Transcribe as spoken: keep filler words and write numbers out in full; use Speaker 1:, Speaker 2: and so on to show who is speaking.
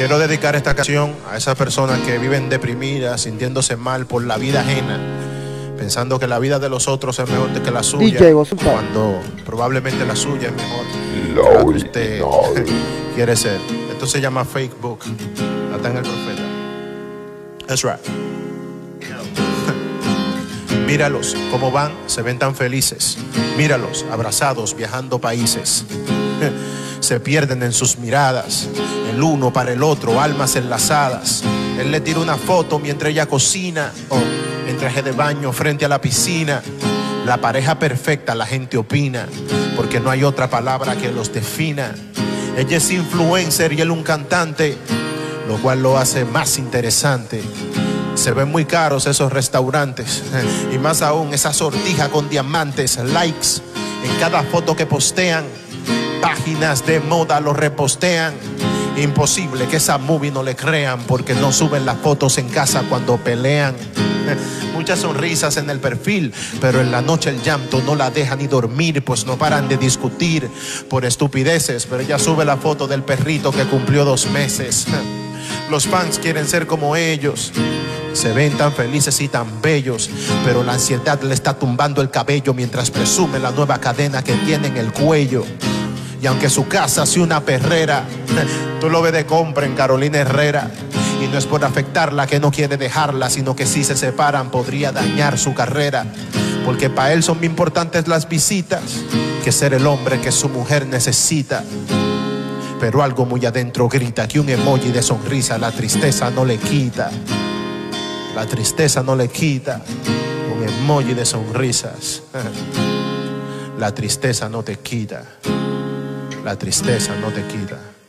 Speaker 1: Quiero dedicar esta canción a esas personas que viven deprimidas, sintiéndose mal por la vida ajena, pensando que la vida de los otros es mejor que la suya, cuando probablemente la suya es mejor que la que usted quiere ser. Esto se llama Fake Book. Está en el Profeta. That's right. Míralos cómo van, se ven tan felices. Míralos abrazados, viajando países. Se pierden en sus miradas, el uno para el otro, almas enlazadas. Él le tira una foto mientras ella cocina, oh, en traje de baño frente a la piscina. La pareja perfecta, la gente opina, porque no hay otra palabra que los defina. Ella es influencer y él un cantante, lo cual lo hace más interesante. Se ven muy caros esos restaurantes, y más aún esa sortija con diamantes. Likes en cada foto que postean, páginas de moda lo repostean. Imposible que esa movie no le crean, porque no suben las fotos en casa cuando pelean. Muchas sonrisas en el perfil, pero en la noche el llanto no la deja ni dormir, pues no paran de discutir por estupideces. Pero ella sube la foto del perrito que cumplió dos meses. Los fans quieren ser como ellos, se ven tan felices y tan bellos, pero la ansiedad le está tumbando el cabello mientras presume la nueva cadena que tiene en el cuello. Y aunque su casa sea una perrera, tú lo ves de compra en Carolina Herrera. Y no es por afectarla que no quiere dejarla, sino que si se separan podría dañar su carrera. Porque para él son muy importantes las visitas, que ser el hombre que su mujer necesita. Pero algo muy adentro grita que un emoji de sonrisa la tristeza no le quita. La tristeza no le quita un emoji de sonrisas. La tristeza no te quita. La tristeza no te quita.